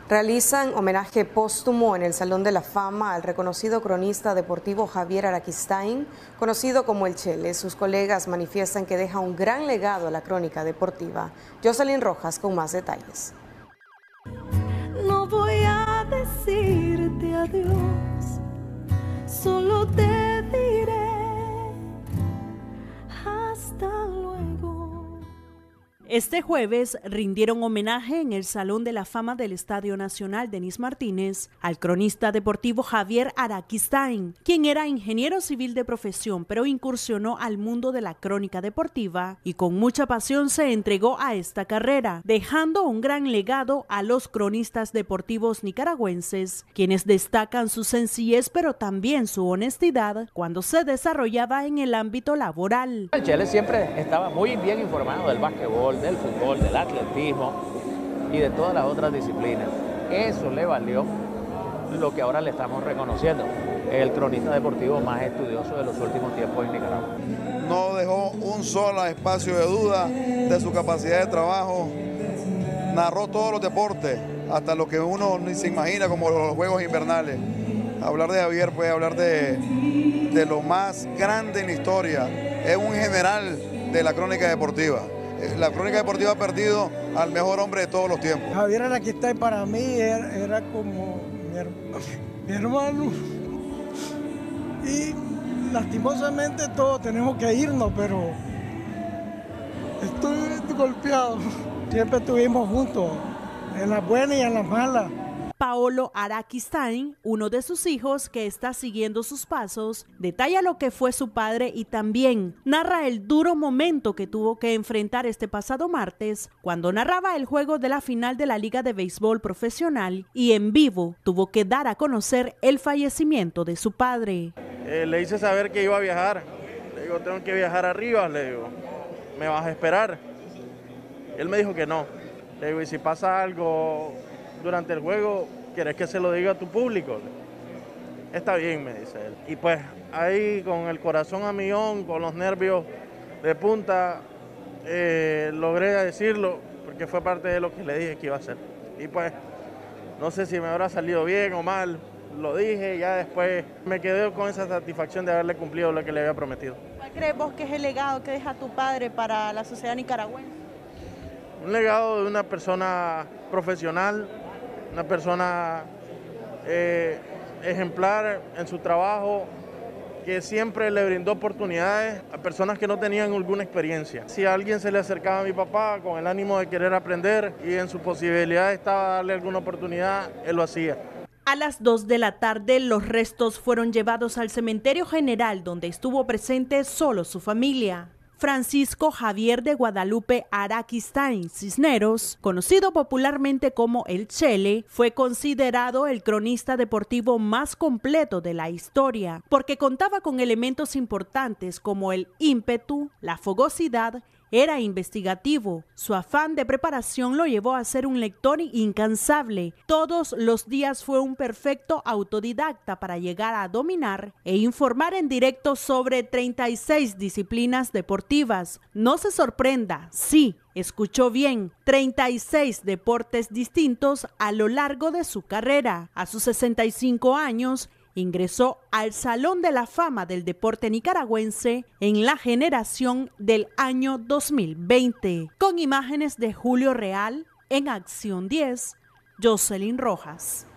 Realizan homenaje póstumo en el Salón de la Fama al reconocido cronista deportivo Javier Araquistáin, conocido como El Chele. Sus colegas manifiestan que deja un gran legado a la crónica deportiva. Jocelyn Rojas con más detalles. No voy a decirte adiós, solo te diré hasta luego. Este jueves rindieron homenaje en el Salón de la Fama del Estadio Nacional Denis Martínez al cronista deportivo Javier Araquistáin, quien era ingeniero civil de profesión, pero incursionó al mundo de la crónica deportiva y con mucha pasión se entregó a esta carrera, dejando un gran legado a los cronistas deportivos nicaragüenses, quienes destacan su sencillez pero también su honestidad cuando se desarrollaba en el ámbito laboral. El Chele siempre estaba muy bien informado del básquetbol, del fútbol, del atletismo y de todas las otras disciplinas. Eso le valió lo que ahora le estamos reconociendo, el cronista deportivo más estudioso de los últimos tiempos en Nicaragua. No dejó un solo espacio de duda de su capacidad de trabajo, narró todos los deportes, hasta lo que uno ni se imagina, como los juegos invernales. Hablar de Javier puede hablar de lo más grande en la historia, es un general de la crónica deportiva. La crónica deportiva ha perdido al mejor hombre de todos los tiempos. Javier Araquistáin para mí era como mi hermano. Y lastimosamente todos tenemos que irnos, pero estoy golpeado. Siempre estuvimos juntos, en las buenas y en las malas. Paolo Araquistáin, uno de sus hijos que está siguiendo sus pasos, detalla lo que fue su padre y también narra el duro momento que tuvo que enfrentar este pasado martes cuando narraba el juego de la final de la Liga de Béisbol Profesional y en vivo tuvo que dar a conocer el fallecimiento de su padre. Le hice saber que iba a viajar, le digo, tengo que viajar arriba, le digo, ¿me vas a esperar? Él me dijo que no, le digo, y si pasa algo durante el juego, ¿quieres que se lo diga a tu público? Está bien, me dice él. Y pues ahí con el corazón a millón, con los nervios de punta, logré decirlo, porque fue parte de lo que le dije que iba a hacer. Y pues no sé si me habrá salido bien o mal, lo dije, ya después me quedé con esa satisfacción de haberle cumplido lo que le había prometido. ¿Cuál crees vos que es el legado que deja tu padre para la sociedad nicaragüense? Un legado de una persona profesional, una persona ejemplar en su trabajo, que siempre le brindó oportunidades a personas que no tenían alguna experiencia. Si a alguien se le acercaba a mi papá con el ánimo de querer aprender y en su posibilidad estaba darle alguna oportunidad, él lo hacía. A las 2 de la tarde, los restos fueron llevados al cementerio general, donde estuvo presente solo su familia. Francisco Javier de Guadalupe Araquistáin Cisneros, conocido popularmente como El Chele, fue considerado el cronista deportivo más completo de la historia, porque contaba con elementos importantes como el ímpetu, la fogosidad. Era investigativo. Su afán de preparación lo llevó a ser un lector incansable. Todos los días fue un perfecto autodidacta para llegar a dominar e informar en directo sobre 36 disciplinas deportivas. No se sorprenda, sí, escuchó bien, 36 deportes distintos a lo largo de su carrera. A sus 65 años, ingresó al Salón de la Fama del Deporte Nicaragüense en la generación del año 2020. Con imágenes de Julio Real, en Acción 10, Jocelyn Rojas.